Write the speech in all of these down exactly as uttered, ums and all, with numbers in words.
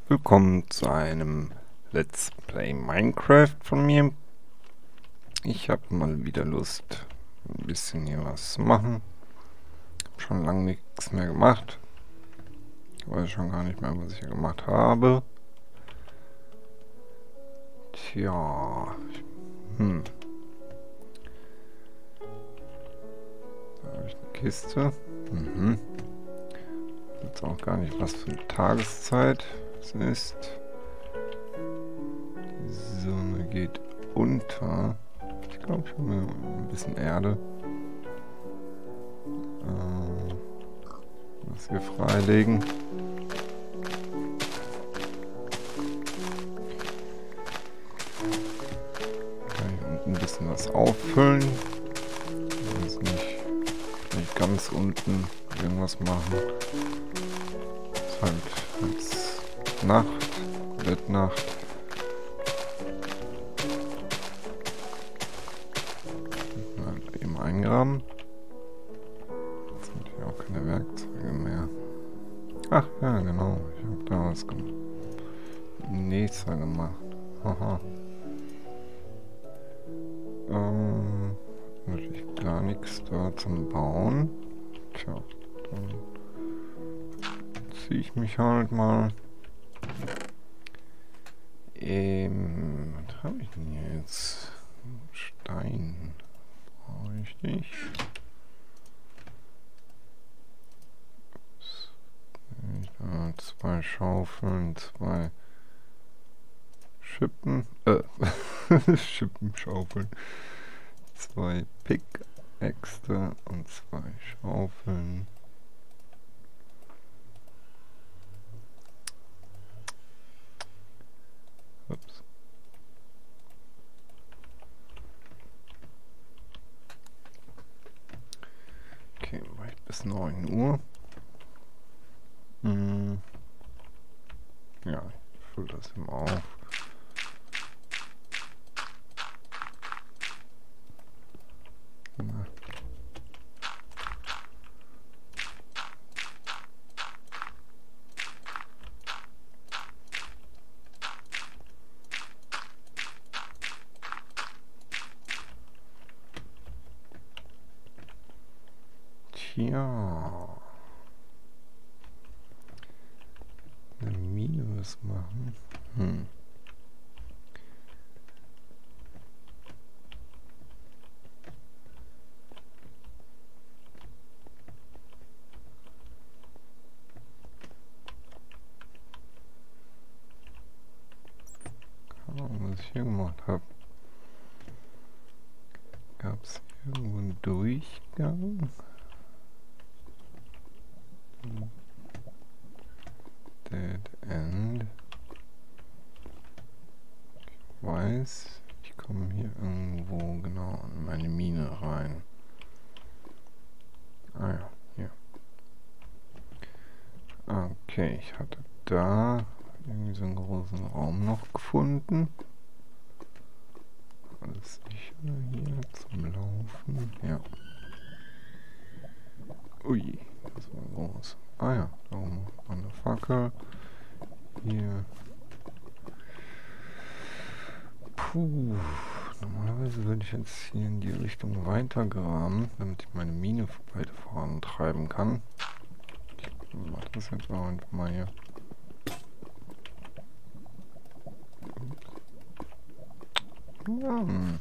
Willkommen zu einem Let's Play Minecraft von mir. Ich habe mal wieder Lust, ein bisschen hier was zu machen. Hab schon lange nichts mehr gemacht. Ich weiß schon gar nicht mehr, was ich hier gemacht habe. Tja. Hm. Da habe ich eine Kiste. Mhm. Jetzt auch gar nicht, was für eine Tageszeit es ist. Die Sonne geht unter. Ich glaube, ich habe mir ein bisschen Erde. Äh, was wir freilegen. Kann ich unten ein bisschen was auffüllen. Also nicht, nicht ganz unten irgendwas machen. Ist halt jetzt Nacht, Bettnacht. Halt eben eingraben. Jetzt habe ich auch keine Werkzeuge mehr. Ach ja, genau. Ich habe da was gemacht. Nächster gemacht. Haha. Ähm, natürlich gar nichts da zum Bauen. Tja, dann ziehe ich mich halt mal. Ähm, was habe ich denn jetzt? Stein. Brauche ich nicht. Da zwei Schaufeln, zwei Schippen, äh, Schippen, Schaufeln, zwei Pickaxe und zwei Schaufeln. Ups. Okay, mach ich bis neun Uhr. Hm. Ja, ich fülle das immer auf. Na. Tja. Eine Mine was machen. Hm. Was ich hier gemacht habe. Gab es irgendwo einen Durchgang? Dead End. Ich weiß, ich komme hier irgendwo genau in meine Mine rein. Ah ja, hier. Okay, ich hatte da irgendwie so einen großen Raum noch gefunden. Alles sicher hier zum Laufen. Ja. Ui, das war groß. Ah ja, da oben war eine Fackel. Hier. Puh. Normalerweise würde ich jetzt hier in die Richtung weitergraben, damit ich meine Mine weiter vorantreiben kann. Ich mache das jetzt auch einfach mal hier. Ja.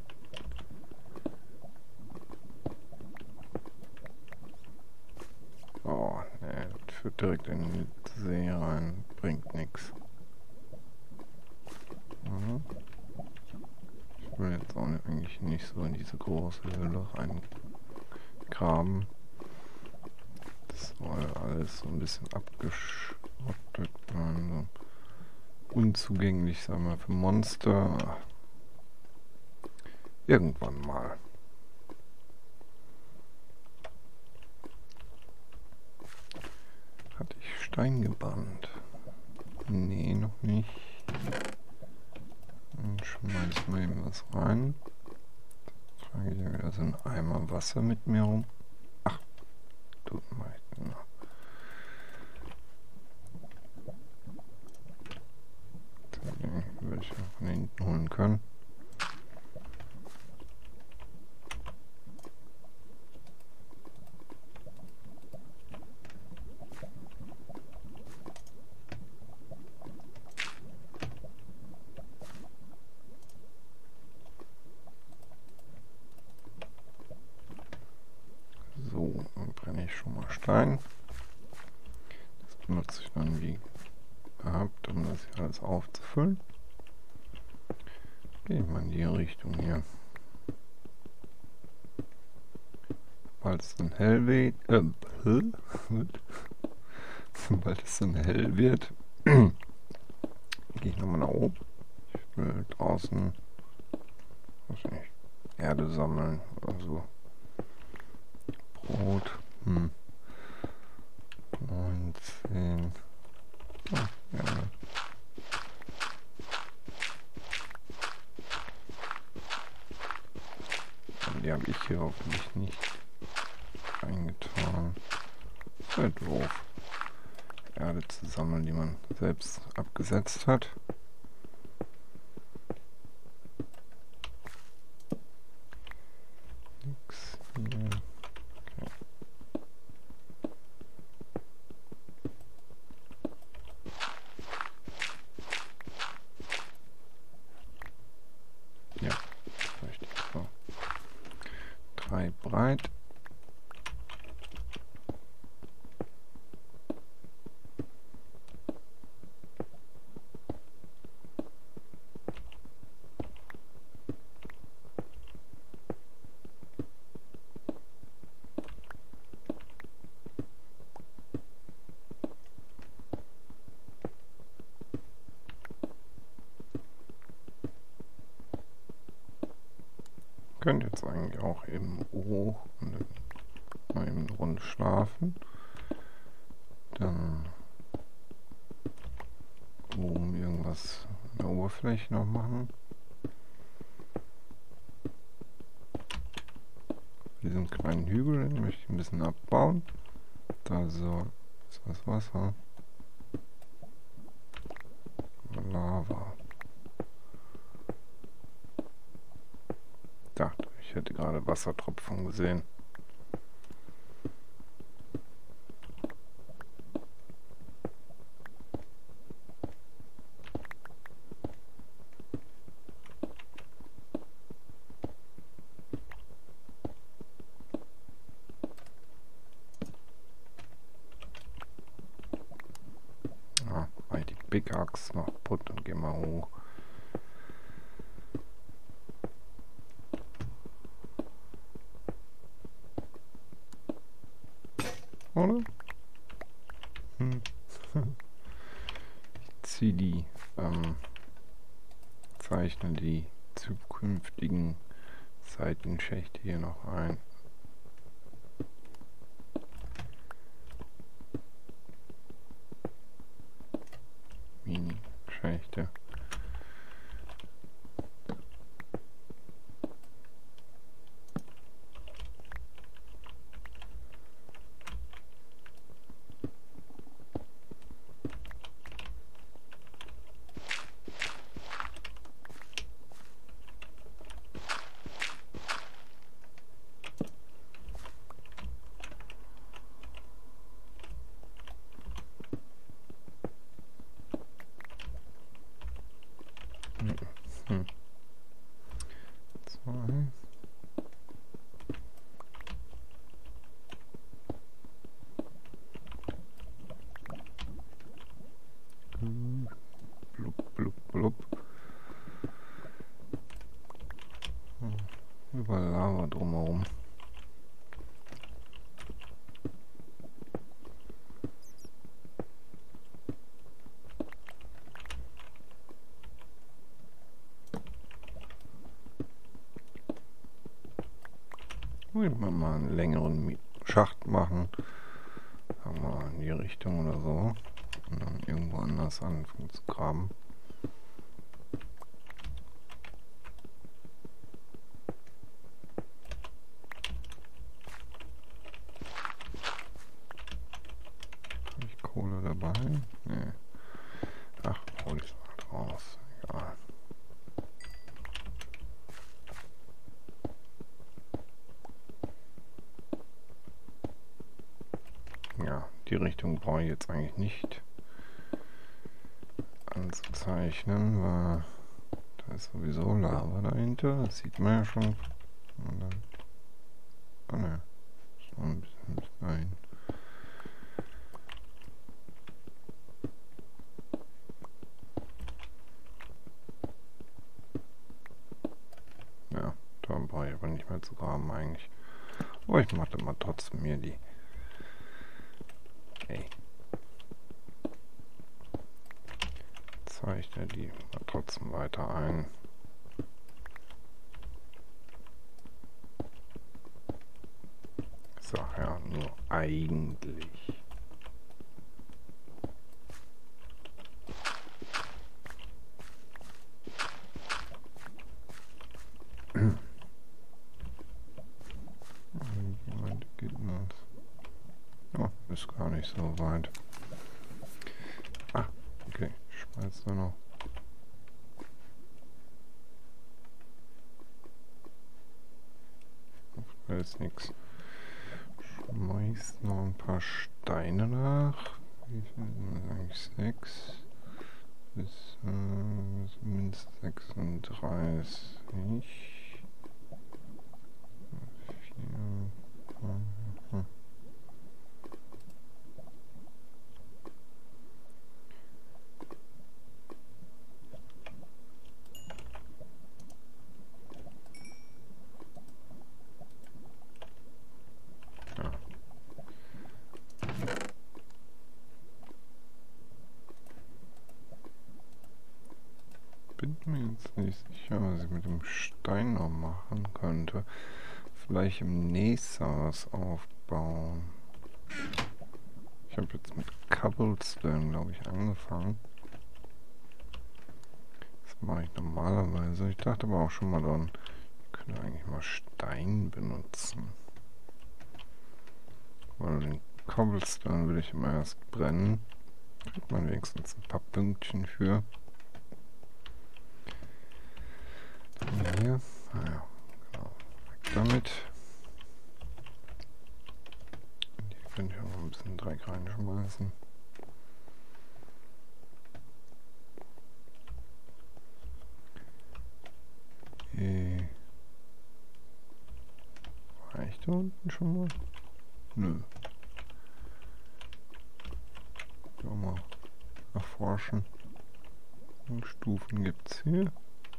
Oh, ne, das führt direkt in die See rein. Bringt nichts. Mhm. Ich will jetzt auch nicht, eigentlich nicht so in diese große Höhle reingraben. Das soll alles so ein bisschen abgeschottet sein. So unzugänglich, sagen wir, für Monster. Irgendwann mal. Hatte ich Stein gebannt? Nee, noch nicht. Dann schmeiß mal eben was rein. Trage ich ja wieder so einen Eimer Wasser mit mir rum. Ach, tut mal. Genau. können. So, dann brenne ich schon mal Stein. Das benutze ich dann wie gehabt, um das hier alles aufzufüllen. Gehe ich mal in die Richtung hier. Sobald es dann hell wird, äh, sobald es dann hell wird, gehe ich nochmal nach oben. Ich will draußen, weiß nicht, Erde sammeln oder so. Brot, hm. neunzehn. Oh, Erde. Die habe ich hier hoffentlich nicht eingetan. Das wäre doof. Erde zu sammeln, die man selbst abgesetzt hat. Nix hier. Okay. Ja, richtig so. Drei breit. Könnt jetzt eigentlich auch eben hoch und mal eben eine Runde schlafen. Dann oben irgendwas in der Oberfläche noch machen. Diesen kleinen Hügel, den möchte ich ein bisschen abbauen. Da so ist das Wasser. Lava. Ich dachte, ich hätte gerade Wassertropfen gesehen. Ah, mach ich die Pickaxe noch putt und geh mal hoch. Oder? Hm. Ich ziehe die, ähm, zeichne die zukünftigen Seitenschächte hier noch ein. Mini-Schächte. Hm. Zwei. Blub, blub, blub. Hm. Überall Lava drumherum. Wollen wir mal einen längeren Schacht machen. Haben wir in die Richtung oder so. Und dann irgendwo anders anfangen zu graben. Habe ich Kohle dabei? Nee. Ach, hol ich mal raus. Egal. die Richtung brauche ich jetzt eigentlich nicht anzuzeichnen, weil da ist sowieso Lava dahinter. Das sieht man ja schon. Und dann, oh ne, so ein bisschen bis dahin. Ja, da brauche ich aber nicht mehr zu graben eigentlich. Aber ich mache mal trotzdem mir die. Okay. Zeichne die mal trotzdem weiter ein. So, ja, nur eigentlich. Oh, ist gar nicht so weit. Ah, okay, schmeiß da noch. Da ist nichts. Schmeiß noch ein paar Steine nach. Wie viel sind das eigentlich? Sechs. Bis äh, zumindest sechsunddreißig. Vier. Hm. Bin mir jetzt nicht sicher, was ich mit dem Stein noch machen könnte. Vielleicht im nächsten was aufbauen. Ich habe jetzt mit Cobblestone, glaube ich, angefangen. Das mache ich normalerweise. Ich dachte aber auch schon mal dran, ich könnte eigentlich mal Stein benutzen. Weil den Cobblestone will ich immer erst brennen. Kriegt man wenigstens ein paar Pünktchen für. Hier, naja, genau, weg damit. Hier könnte ich auch noch ein bisschen Dreck reinschmeißen. Hier. War ich da unten schon mal? Nö. Auch mal erforschen. Und Stufen gibt's hier.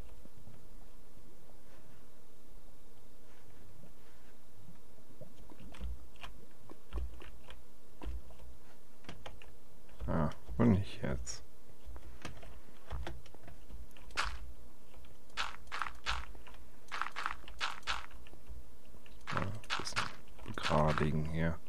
Ah, und nicht jetzt. Mal ein bisschen begradigen hier.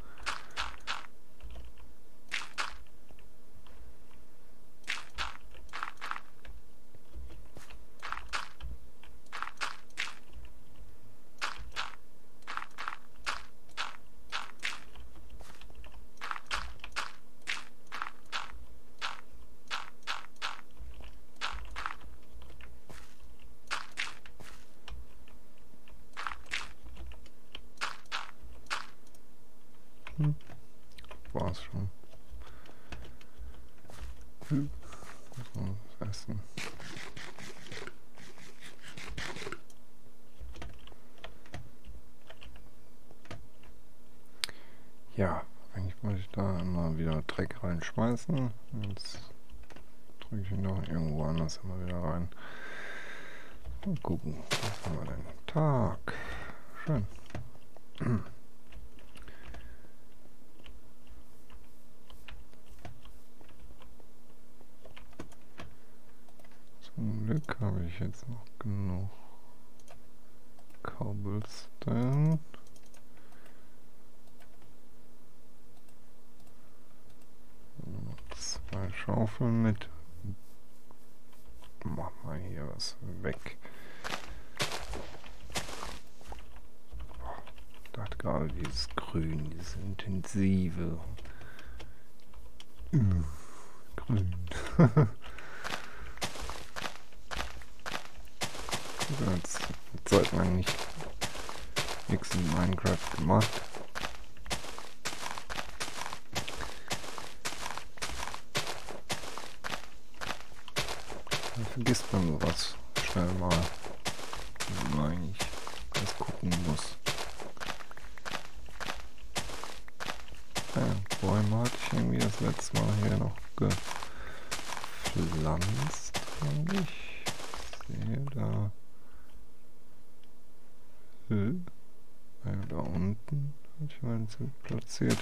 Hm. War's schon. Hm. Was essen? Ja, eigentlich wollte ich da immer wieder Dreck reinschmeißen. Jetzt drücke ich ihn doch irgendwo anders immer wieder rein. Mal gucken, was haben wir denn? Tag. Schön. Zum Glück habe ich jetzt noch genug Cobblestone. Zwei Schaufeln mit. Mach mal hier was weg. Ich dachte gerade, dieses Grün, dieses intensive. Grün. Jetzt eine Zeit lang nicht nichts in Minecraft gemacht. Dann vergisst man sowas schnell mal, wenn man eigentlich alles gucken muss. Ja, Bäume hatte ich irgendwie das letzte Mal hier noch gepflanzt, glaube ich. Ich sehe da. Hm. Ja, da unten hatte ich mal so platziert.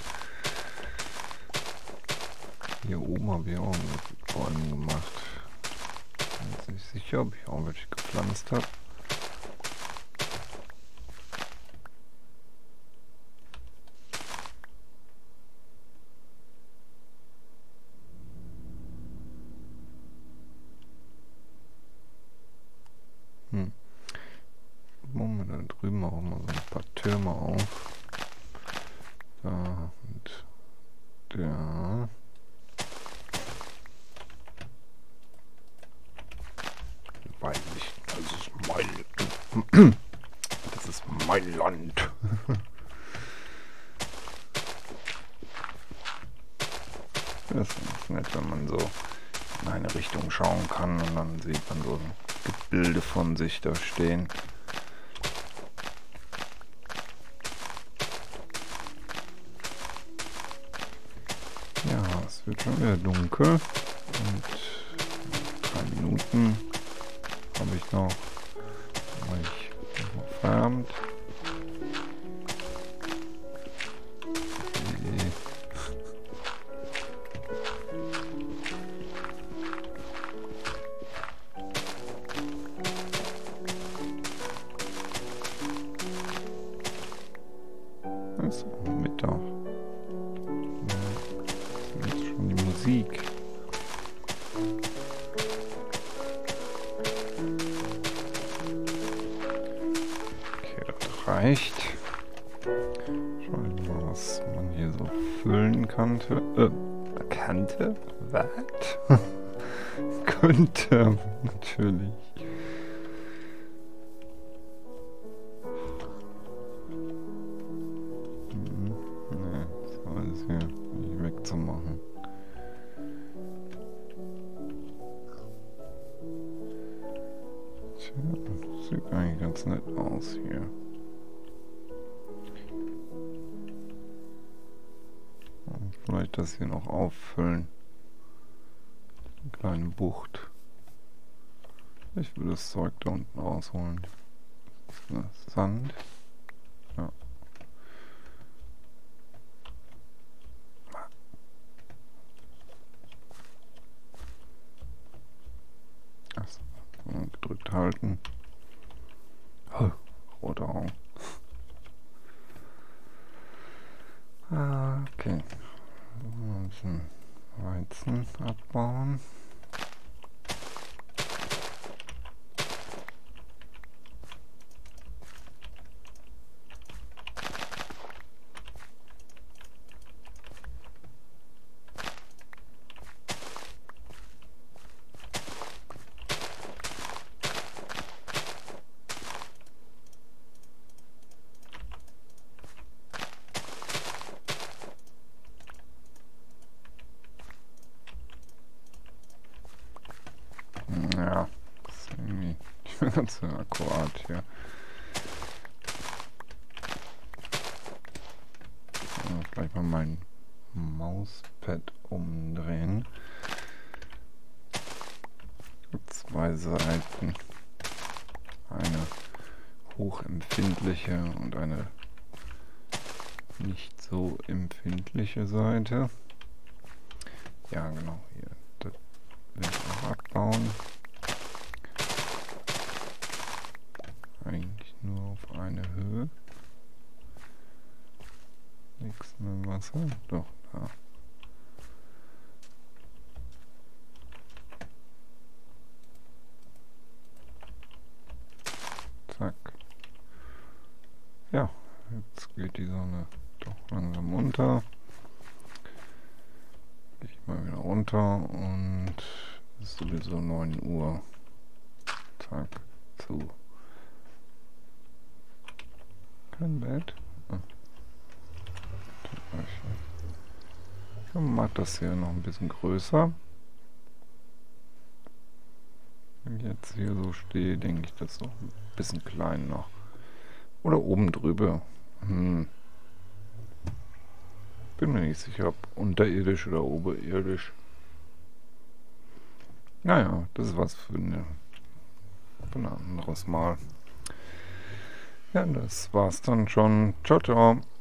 Hier oben habe ich auch mit Bäumen gemacht. Ich bin jetzt nicht sicher, ob ich auch welche gepflanzt habe. Hm. Machen wir da drüben auch mal so ein paar Türme auf. Da und der. Weiß ich, das ist mein. Das ist mein Land. Das ist ganz nett, wenn man so in eine Richtung schauen kann und dann sieht man so Gebilde von sich da stehen. Ja, es wird schon wieder dunkel und drei Minuten habe ich noch. Dann mache ich noch Feierabend. Okay. Das ist auch Mittag. Das ist schon die Musik. Okay, das reicht. Schauen wir mal, was man hier so füllen kannte. Äh, kannte? Was? Könnte, natürlich. Hm, ne, das ist alles hier nicht wegzumachen. Tja, das sieht eigentlich ganz nett aus hier. Und vielleicht das hier noch auffüllen. Eine kleine Bucht. Ich will das Zeug da unten rausholen. Das ist das Sand. Ja. Achso, gedrückt halten. Oh, rote Augen. Ah, okay. Ein bisschen Weizen abbauen. Ja, das ist irgendwie nicht mehr ganz so akkurat hier. Ja, gleich mal mein Mauspad umdrehen. Zwei Seiten. Eine hochempfindliche und eine nicht so empfindliche Seite. Ja, genau, hier. Das will ich auch abbauen. Eigentlich nur auf eine Höhe. Nichts mehr Wasser. Doch, da. Zack. Ja, jetzt geht die Sonne doch langsam unter. Gehe ich mal wieder runter und es ist sowieso neun Uhr. Zack, zu. Kein Bett. Ah. Ich mache das hier noch ein bisschen größer. jetzt hier so stehe, denke ich, das ist noch ein bisschen klein noch. Oder oben drüber. Hm. Bin mir nicht sicher, ob unterirdisch oder oberirdisch. Naja, das ist was für, eine, für ein anderes Mal. Ja, das war's dann schon. Ciao, ciao.